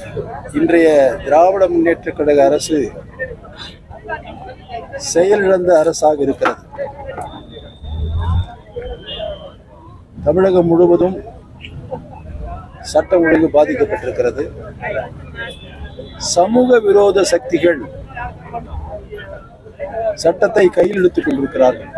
இன்றைய திராவிட முன்னேற்றக் கழக அரசு செயலிழந்த அரசாக இருக்கிறது. தமிழகம் முழுவதும் சட்டம் ஒழுங்கு பாதிக்கப்பட்டிருக்கிறது. சமூக விரோத சக்திகள் சட்டத்தை கையில் எடுத்துக் கொண்டிருக்கிறார்கள்.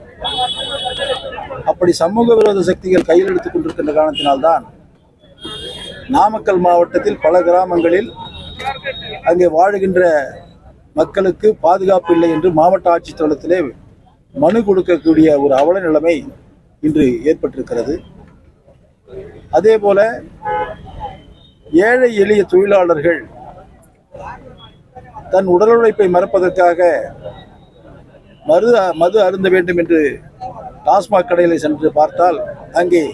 அப்படி சமூக விரோத சக்திகள் கையில் எடுத்துக் கொண்டிருக்கின்ற காரணத்தினால்தான் நாமக்கல் மாவட்டத்தில் பல கிராமங்களில் அங்கே வாழுகின்ற மக்களுக்கு பாதுகாப்பு இல்லை என்று மாவட்ட ஆட்சித்தலைவரிடத்திலே மனு கொடுக்கக்கூடிய ஒரு அவல நிலைமை இன்று ஏற்பட்டிருக்கிறது. அதே போல ஏழை எளிய தொழிலாளர்கள் தன் உடல் உழைப்பை மறப்பதற்காக மது அருந்த வேண்டும் என்று டாஸ்மாக் கடைகளை சென்று பார்த்தால் அங்கே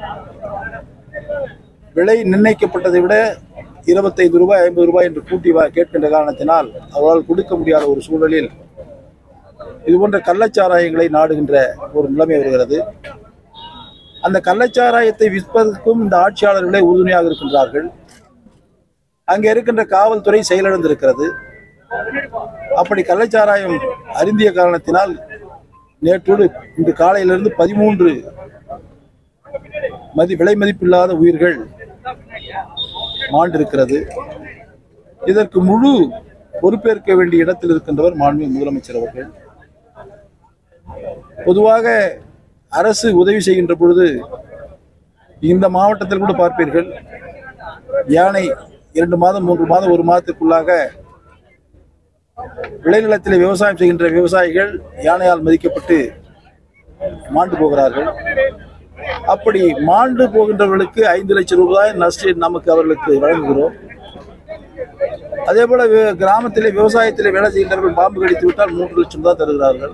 விலை நிர்ணயிக்கப்பட்டதை விட 25 ரூபாய் 50 ரூபாய் என்று கூட்டி கேட்கின்ற காரணத்தினால் அவரால் கொடுக்க முடியாத ஒரு சூழலில் இதுபோன்ற கள்ளச்சாராயங்களை நாடுகின்ற ஒரு நிலைமை வருகிறது. அந்த கள்ளச்சாராயத்தை விற்பதற்கும் இந்த ஆட்சியாளர்களே உறுதுணையாக இருக்கின்றார்கள். அங்கே இருக்கின்ற காவல்துறை செயலிழந்திருக்கிறது. அப்படி கள்ளச்சாராயம் அருந்திய காரணத்தினால் நேற்றோடு இன்று காலையிலிருந்து 13 விலை மதிப்பில்லாத உயிர்கள் மாண்டிருக்கிறது. இதற்கு முழு பொறுப்பேற்க வேண்டிய இடத்தில் இருக்கின்றவர் மாண்புமிகு முதலமைச்சர் அவர்கள். பொதுவாக அரசு உதவி செய்கின்ற பொழுது இந்த மாவட்டத்தில் கூட பார்ப்பீர்கள், யானை 2 மாதம் 3 மாதம் 1 மாதத்திற்குள்ளாக விளைநிலத்தில் விவசாயம் செய்கின்ற விவசாயிகள் யானையால் மதிக்கப்பட்டு மாண்டு போகிறார்கள். அப்படி மாண்டு போகின்றவர்களுக்கு 5 லட்சம் ரூபாய் நஷ்டம் நமக்கு அவர்களுக்கு வழங்குகிறோம். அதே போல கிராமத்திலே விவசாயத்திலே வேலை செய்கின்றவர்கள் பாம்பு கடித்து விட்டால் 3 லட்சம் தான் தருகிறார்கள்.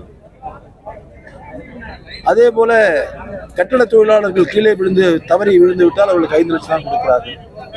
அதே போல கட்டட தொழிலாளர்கள் கீழே தவறி விழுந்து விட்டால் அவர்களுக்கு 5 லட்சம் தான் கொடுக்கிறார்கள்.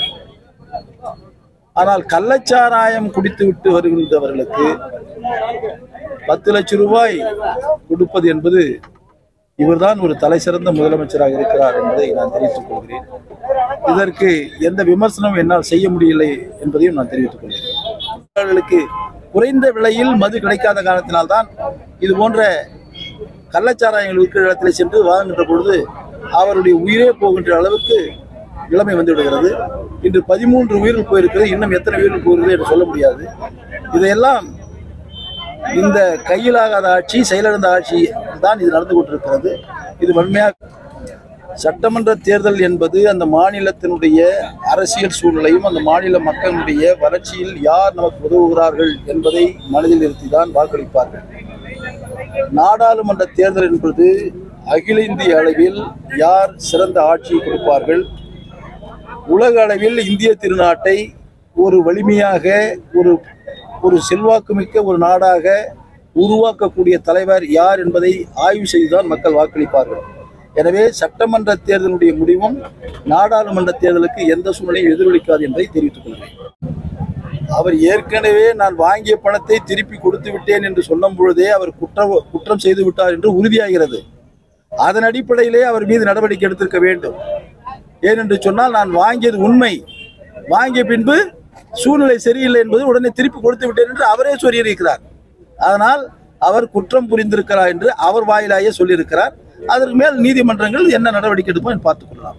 ஆனால் கள்ளச்சாராயம் குடித்து விட்டு வருகின்றவர்களுக்கு 10 லட்சம் ரூபாய் கொடுப்பது என்பது இவர்தான் ஒரு தலை சிறந்த முதலமைச்சராக இருக்கிறார் என்பதை நான் தெரிவித்துக் கொள்கிறேன். இதற்கு எந்த விமர்சனமும் என்னால் செய்ய முடியவில்லை என்பதையும் நான் தெரிவித்துக் கொள்கிறேன். அவர்களுக்கு குறைந்த விலையில் மது கிடைக்காத காரணத்தினால்தான் இது போன்ற கள்ளச்சாராயங்கள் இருக்கிற இடத்தில் சென்று வாங்குகின்ற பொழுது அவருடைய உயிரே போகின்ற அளவுக்கு நிலைமை வந்து விடுகிறது. இன்று 13 உயிர்கள் போயிருக்கிறது. இன்னும் எத்தனை உயிர்கள் போகிறது என்று சொல்ல முடியாது. இதையெல்லாம் இந்த கையிலாகாத ஆட்சி, செயலிழந்த ஆட்சி தான் இது நடந்து கொண்டிருக்கிறது. இது வன்மையாக சட்டமன்ற தேர்தல் என்பது அந்த மாநிலத்தினுடைய அரசியல் சூழ்நிலையும் அந்த மாநில மக்களுடைய வளர்ச்சியில் யார் நமக்கு உதவுகிறார்கள் என்பதை மனதில் நிறுத்திதான் வாக்களிப்பார்கள். நாடாளுமன்ற தேர்தல் என்பது அகில இந்திய அளவில் யார் சிறந்த ஆட்சியை கொடுப்பார்கள், உலக அளவில் இந்திய திருநாட்டை ஒரு வலிமையாக ஒரு செல்வாக்குமிக்க ஒரு நாடாக உருவாக்கக்கூடிய தலைவர் யார் என்பதை ஆய்வு செய்துதான் மக்கள் வாக்களிப்பார்கள். எனவே சட்டமன்ற தேர்தலுடைய முடிவும் நாடாளுமன்ற தேர்தலுக்கு எந்த சூழ்நிலையும் எதிரொலிக்காது என்பதை தெரிவித்துக் கொள்கிறேன். அவர் ஏற்கனவே நான் வாங்கிய பணத்தை திருப்பி கொடுத்து விட்டேன் என்று சொல்லும் பொழுதே அவர் குற்றம் செய்து விட்டார் என்று உறுதியாகிறது. அதன் அடிப்படையிலே அவர் மீது நடவடிக்கை எடுத்திருக்க வேண்டும். ஏனென்று சொன்னால் நான் வாங்கியது உண்மை, வாங்கிய பின்பு சூழ்நிலை சரியில்லை என்பது உடனே திருப்பி கொடுத்து விட்டேன் என்று அவரே சொல்லியிருக்கிறார். அதனால் அவர் குற்றம் புரிந்திருக்கிறார் என்று அவர் வாயிலாக சொல்லியிருக்கிறார். அதற்கு மேல் நீதிமன்றங்கள் என்ன நடவடிக்கை எடுப்போம் பார்த்துக் கொள்ளலாம்.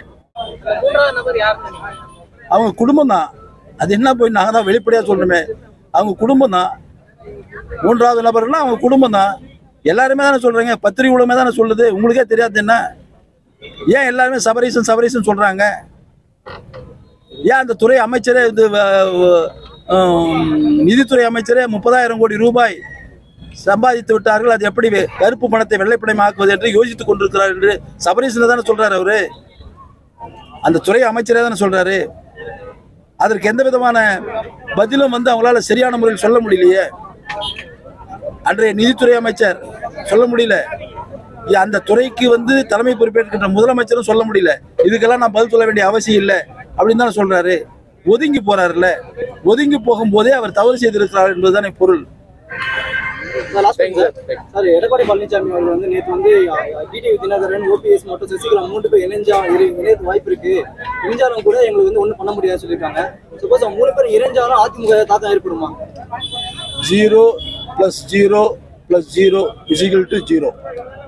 அவங்க குடும்பம் தான். அது என்ன போய் நாங்கள் தான் வெளிப்படையாக சொல்றோமே, அவங்க குடும்பம் தான். 3வது நபர்லாம் அவங்க குடும்பம் தான். எல்லாருமே தானே சொல்றாங்க, பத்திரிகை மூலமே தானே சொல்லுது. உங்களுக்கே தெரியாது என்ன? ஏன் எல்லாருமே சபரீசன் சொல்றாங்க? ஏன் அந்த துறை அமைச்சரே நிதித்துறை அமைச்சரே 30,000 கோடி ரூபாய் சம்பாதித்து விட்டார்கள், அது எப்படி கருப்பு பணத்தை வெள்ளைப்பணமாக்குவது என்று யோசித்துக் கொண்டிருக்கிறார் என்று சபரீசன் தானே சொல்றாரு. அவரு அந்த துறை அமைச்சரே தானே சொல்றாரு. அதற்கு எந்த விதமான பதிலும் அவங்களால சரியான முறையில் சொல்ல முடியலையே. அன்றைய நிதித்துறை அமைச்சர் சொல்ல முடியல, அந்த துறைக்கு தலைமை பொறுப்பேற்கின்ற முதலமைச்சரும் சொல்ல முடியல. இதுக்கெல்லாம் நான் பதில் சொல்ல வேண்டிய அவசியம் இல்லை அப்படின்னு தானே சொல்றாரு. ஒதுங்கி போறாருல்ல. ஒதுங்கி போகும்போதே அவர் தவறு செய்திருக்கிறார் என்பதுதானே பொருள். சார், எடப்பாடி பழனிசாமி அவர்கள் வந்து நேற்று வந்து டிடிவி தினகரன், ஓபிஎஸ் மற்றும் சசிகலா 3 பேர் இணைய வாய்ப்பு இருக்கு, இணைஞ்சாலும் கூட எங்களுக்கு வந்து ஒன்றும் பண்ண முடியாதுன்னு சொல்லியிருக்காங்க. சப்போஸ் 3 பேர் இணைஞ்சாலும் அதிமுக தாக்கம் ஏற்படுமா? 0 + 0 + 0 = 0.